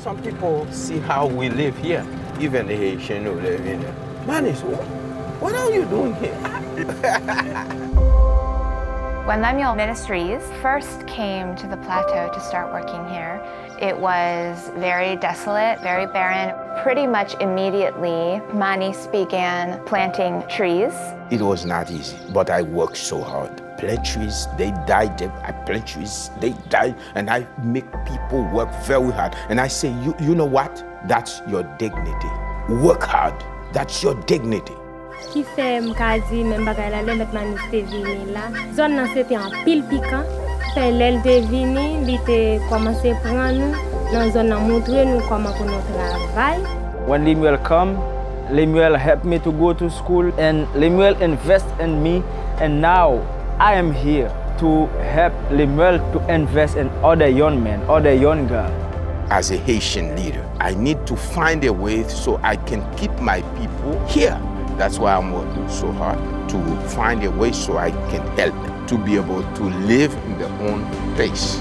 Some people see how we live here, even the Haitian who live in here. Man, what are you doing here? When Lemuel Ministries first came to the plateau to start working here, it was very desolate, very barren. Pretty much immediately, Manis began planting trees. It was not easy, but I worked so hard. Plant trees, they died. I plant trees, they died, and I make people work very hard. And I say, you know what? That's your dignity. Work hard. That's your dignity. Qui fait m'kazi même bagay la le met Manis te vini là. Zone nan c'était en pile piquant. Fait l'elle te vini, li te commencé prendre nous dans zone nan montrer nous comment pour notre travail. When Lemuel come, Lemuel helped me to go to school and Lemuel invest in me, and now I am here to help Lemuel to invest in other young men, other young girls. As a Haitian leader, I need to find a way so I can keep my people here. That's why I'm working so hard, to find a way so I can help them to be able to live in their own pace.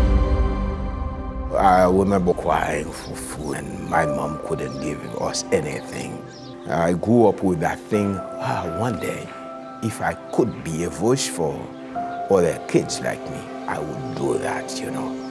I remember crying for food, and my mom couldn't give us anything. I grew up with that thing, one day, if I could be a voice for other kids like me, I would do that, you know.